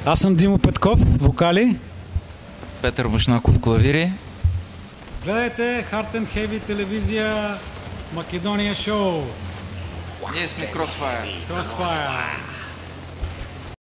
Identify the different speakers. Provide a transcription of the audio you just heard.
Speaker 1: Аз съм Димо Петков, вокали.
Speaker 2: Петър Бушнаков, клавири.
Speaker 1: Гледайте Hard and Heavy телевизия Македония шоу.
Speaker 2: Ние сме KROSSFIRE.
Speaker 1: KROSSFIRE.